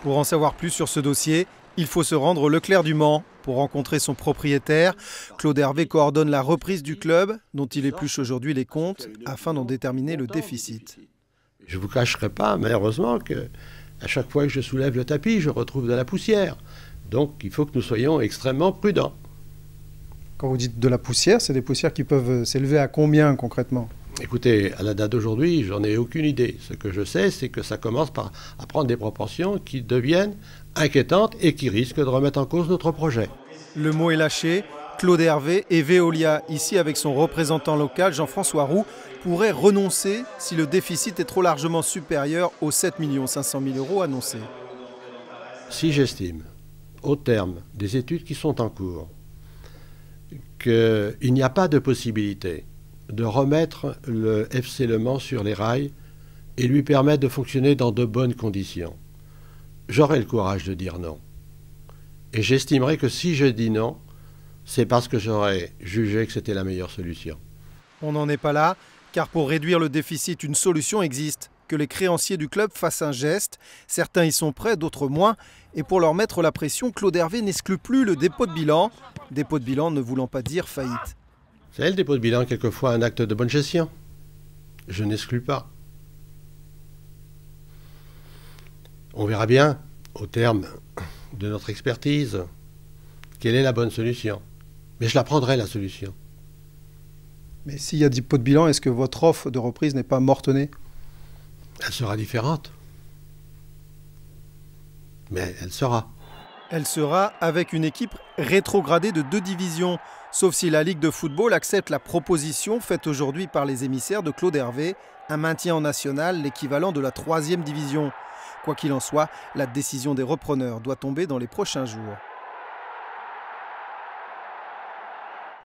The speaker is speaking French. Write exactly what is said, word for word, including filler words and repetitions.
Pour en savoir plus sur ce dossier, il faut se rendre au Leclerc du Mans pour rencontrer son propriétaire. Claude Hervé coordonne la reprise du club, dont il épluche aujourd'hui les comptes, afin d'en déterminer le déficit. Je ne vous cacherai pas, malheureusement, que à chaque fois que je soulève le tapis, je retrouve de la poussière. Donc il faut que nous soyons extrêmement prudents. Quand vous dites de la poussière, c'est des poussières qui peuvent s'élever à combien concrètement ? Écoutez, à la date d'aujourd'hui, j'en ai aucune idée. Ce que je sais, c'est que ça commence par, à prendre des proportions qui deviennent inquiétantes et qui risquent de remettre en cause notre projet. Le mot est lâché. Claude Hervé et Veolia, ici avec son représentant local, Jean-François Roux, pourraient renoncer si le déficit est trop largement supérieur aux sept millions cinq cent mille euros annoncés. Si j'estime, au terme des études qui sont en cours, qu'il n'y a pas de possibilité de remettre le F C Le Mans sur les rails et lui permettre de fonctionner dans de bonnes conditions, j'aurai le courage de dire non. Et j'estimerai que si je dis non, c'est parce que j'aurais jugé que c'était la meilleure solution. On n'en est pas là, car pour réduire le déficit, une solution existe. Que les créanciers du club fassent un geste. Certains y sont prêts, d'autres moins. Et pour leur mettre la pression, Claude Hervé n'exclut plus le dépôt de bilan. Dépôt de bilan ne voulant pas dire faillite. C'est le dépôt de bilan, quelquefois un acte de bonne gestion. Je n'exclus pas. On verra bien, au terme de notre expertise, quelle est la bonne solution. Mais je la prendrai, la solution. Mais s'il y a dépôt de bilan, est-ce que votre offre de reprise n'est pas mortonnée ? Elle sera différente. Mais elle sera. Elle sera avec une équipe rétrogradée de deux divisions. Sauf si la Ligue de football accepte la proposition faite aujourd'hui par les émissaires de Claude Hervé, un maintien en national, l'équivalent de la troisième division. Quoi qu'il en soit, la décision des repreneurs doit tomber dans les prochains jours.